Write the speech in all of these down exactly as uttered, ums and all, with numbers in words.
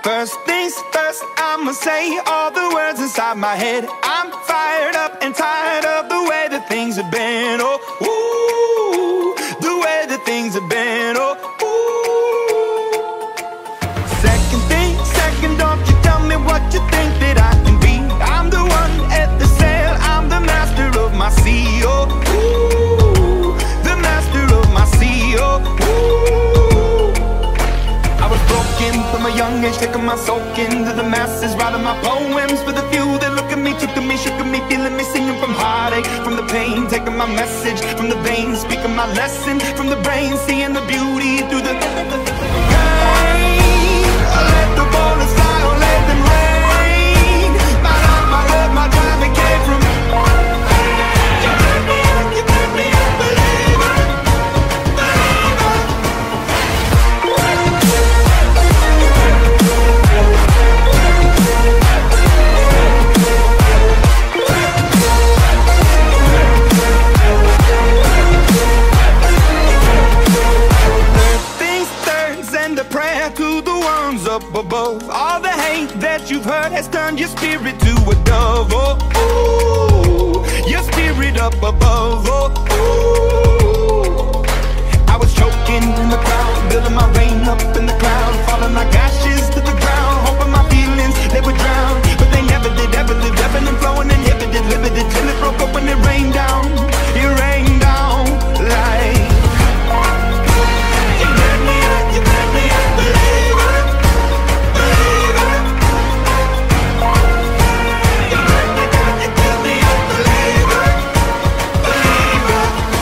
First things first, I'ma say all the words inside my head. I'm fired up and tired of the way that things have been. Oh, ooh, the way that things have been. Oh, ooh. Second thing, second, don't you tell me what you think that I can be. I'm the one at the sail, I'm the master of my sea. Oh, ooh, the master of my sea. Oh, ooh. I was broken from a young age, taking my soul into the masses, writing my poems for the few that look at me, took to me, shook at me, feeling me, singing from heartache, from the pain, taking my message from the veins, speaking my lesson from the brain, seeing the beauty through the pain. I let the bullets fly, or let them rain. My love, my love, my drive, it came from you turn me up, you turn me up, believer, believer. To the ones up above, all the hate that you've heard has turned your spirit to a dove. Oh, ooh, your spirit up above. Oh, ooh. I was choking in the crowd, building my rain up in the cloud, falling like ashes to the ground, hoping my feelings they would drown, but they never did. Ever lived, ebbing and flowing, inhibited, limited, till it broke up when it rained down. It rained down like you burn me up, you burn me up, believer, believer. You burn me down, you kill me up, believer, believer.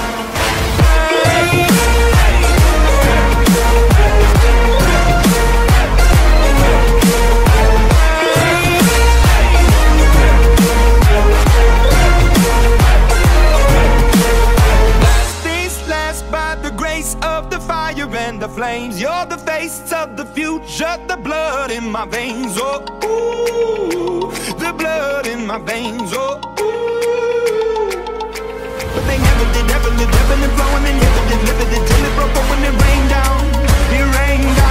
Last things last, by the grace of the fire and the flames. You're the face of the future, the blood in my veins. Oh, ooh, the blood in my veins. Oh, ooh. But they never did, ever lived, ebbing and flowing, inhibited, limited, till it broke up when it rained down. It rained down.